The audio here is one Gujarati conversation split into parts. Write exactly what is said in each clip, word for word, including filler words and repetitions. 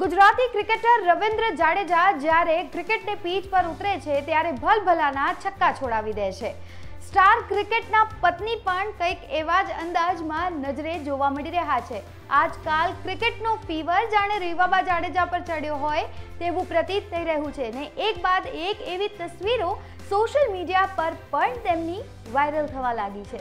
ગુજરાતી ક્રિકેટર રવિન્દ્ર જાડેજા જ્યારે ક્રિકેટની પીચ પર ઉતરે છે ત્યારે ભલભલાના છક્કા છોડાવી દે છે। સ્ટાર ક્રિકેટના પત્ની પણ કંઈક એવા જ અંદાજમાં નજરે જોવા મળી રહ્યા છે। આજકાલ ક્રિકેટનો ફીવર જાણે રીવાબા જાડેજા પર ચડ્યો હોય તેવું પ્રતીત થઈ રહ્યું છે ને એક બાદ એક એવી તસવીરો સોશિયલ મીડિયા પર પણ તેમની વાયરલ થવા લાગી છે।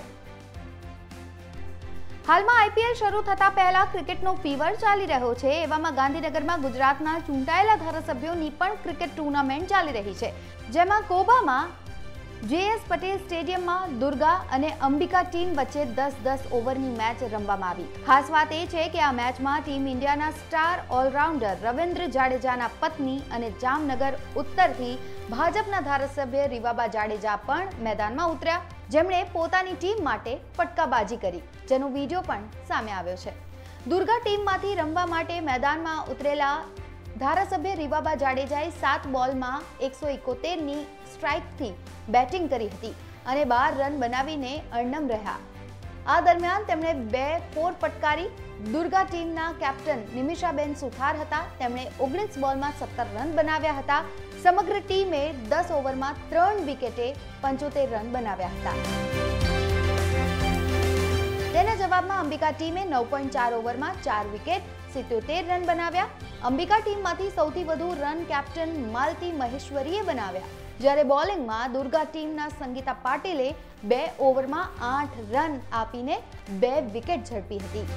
હાલમાં આઈપીએલ શરૂ થતા પહેલા ક્રિકેટનો ફીવર ચાલી રહ્યો છે। એવામાં ગાંધીનગરમાં ગુજરાતના ચૂંટાયેલા ધારાસભ્યોની પણ ક્રિકેટ ટુર્નામેન્ટ ચાલી રહી છે, જેમાં કોબામાં જેએસ પટેલ સ્ટેડિયમમાં દુર્ગા અને અંબિકા ટીમ વચ્ચે દસ દસ ઓવરની મેચ રમવામાં આવી। ખાસ વાત એ છે કે આ મેચમાં ટીમ ઇન્ડિયાના સ્ટાર ઓલરાઉન્ડર રવિન્દ્ર જાડેજાના પત્ની અને જામનગર ઉત્તરથી ભાજપના ધારાસભ્ય રીવાબા જાડેજા પણ મેદાનમાં ઉતર્યા, જેમણે પોતાની ટીમ માટે ફટકાબાજી કરી, જેનો વિડીયો પણ સામે આવ્યો છે। દુર્ગા ટીમમાંથી રમવા માટે મેદાનમાં ઉતરેલા ધારાસભ્ય રીવાબા જાડેજાએ સાત બોલમાં એકસો એકોતેરની સ્ટ્રાઇકથી બેટિંગ કરી હતી અને બાર રન બનાવીને અણનમ રહ્યા। આ દરમિયાન તેમણે બે ફોર પટકારી। દુર્ગા ટીમના કેપ્ટન નિમિષાબેન સુથાર હતા, તેમણે ઓગણીસ બોલમાં સત્તર રન બનાવ્યા હતા। સમગ્ર ટીમે દસ ઓવરમાં ત્રણ વિકેટે પંચોતેર રન બનાવ્યા હતા। તેના જવાબમાં અંબિકા ટીમે નવ પોઈન્ટ ચાર ઓવરમાં ચાર વિકેટ સિત્યોતેર રન બનાવ્યા। અંબિકા ટીમમાંથી સૌથી વધુ રન કેપ્ટન માલતી મહેશ્વરીએ બનાવ્યા, જ્યારે બોલિંગમાં દુર્ગા ટીમના સંગીતા પાટીલે બે ઓવરમાં આઠ રન આપીને બે વિકેટ ઝડપી હતી।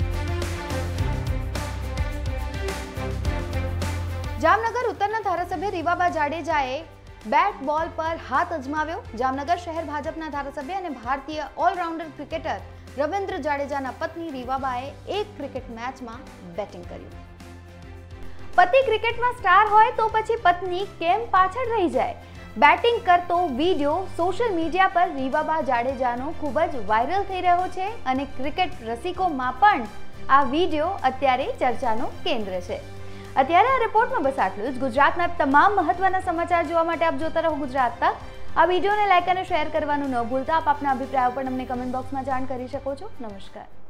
જામનગર ઉત્તરના ધારાસભ્ય રીવાબા જાડેજાએ બેટ બોલ પર હાથ અજમાવ્યો। જામનગર શહેર ભાજપના ધારાસભ્ય અને ભારતીય ઓલરાઉન્ડર ક્રિકેટર રવિન્દ્ર જાડેજાના પત્ની રીવાબાએ એક ક્રિકેટ મેચમાં બેટિંગ કર્યું। પતિ ક્રિકેટમાં સ્ટાર હોય તો પછી પત્ની કેમ પાછળ રહી જાય? બેટિંગ કરતો વિડીયો સોશિયલ મીડિયા પર રીવાબા જાડેજાનો ખૂબ જ વાયરલ થઈ રહ્યો છે અને ક્રિકેટ રસિકોમાં પણ આ વિડીયો અત્યારે ચર્ચાનો કેન્દ્ર છે। અત્યારે આ રિપોર્ટમાં બસ આટલું જ। ગુજરાતના તમામ મહત્વના સમાચાર જોવા માટે આપ જોતા રહો ગુજરાત તક। આ વિડીયોને લાઈક અને શેર કરવાનું ન ભૂલતા। આપ આપના અભિપ્રાયો પણ અમને કમેન્ટ બોક્સમાં જાણ કરી શકો છો। નમસ્કાર।